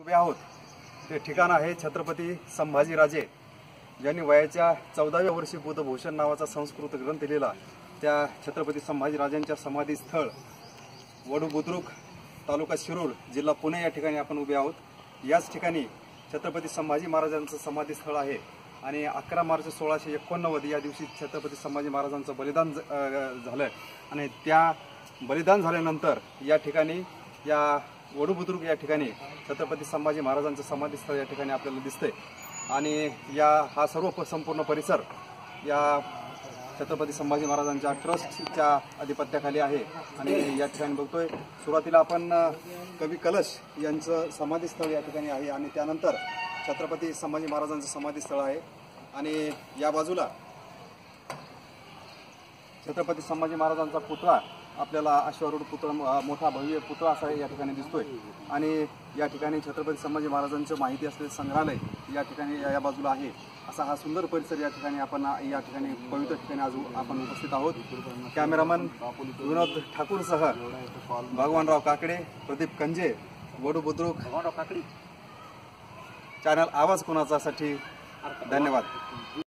उभे आहोत ते ठिकाण आहे छत्रपती संभाजीराजे ज्यांनी वयाच्या 14व्या वर्षी बुद्धभूषण नावाचा संस्कृत ग्रंथ लिहिला त्या छत्रपती संभाजीराजांच्या समाधीस्थळ वडू बुद्रुक तालुका शिरूर जिल्हा पुणे या ठिकाणी आपण उभे आहोत। याच ठिकाणी छत्रपती संभाजी महाराजांचं समाधीस्थळ आहे आणि 11 मार्च 1689 या दिवशी छत्रपती संभाजी महाराजांचं बलिदान झालं आणि त्या बलिदान झाल्यानंतर या ठिकाणी या वडू बुद्रुक या ठिकाणी छत्रपती संभाजी महाराजांचं समाधीस्थळ या ठिकाणी आपल्याला दिसतंय आणि हा सर्व संपूर्ण परिसर या छत्रपती संभाजी महाराजांच्या ट्रस्टच्या आधिपत्याखाली आहे आणि या ठिकाणी बघतोय सुरुवातीला आपण कवी कलश यांचं समाधीस्थळ या ठिकाणी आहे आणि त्यानंतर छत्रपती संभाजी महाराजांचं समाधीस्थळ आहे आणि या बाजूला छत्रपती संभाजी महाराजांचा पुतळा आपल्याला अश्वारूढ पुतळा मोठा भव्य पुतळा असा या ठिकाणी दिसतोय आणि या ठिकाणी छत्रपती संभाजी महाराजांचं माहिती असलेलं संग्रहालय या ठिकाणी या बाजूला आहे। असा हा सुंदर परिसर या ठिकाणी आपण या ठिकाणी पवित्र ठिकाणी आज आपण उपस्थित आहोत। कॅमेरामन विनोद ठाकूरसह भगवानराव काकडे, प्रदीप कंजे, वडू बुद्रुक चॅनल आवाज कोणाचा साठी धन्यवाद।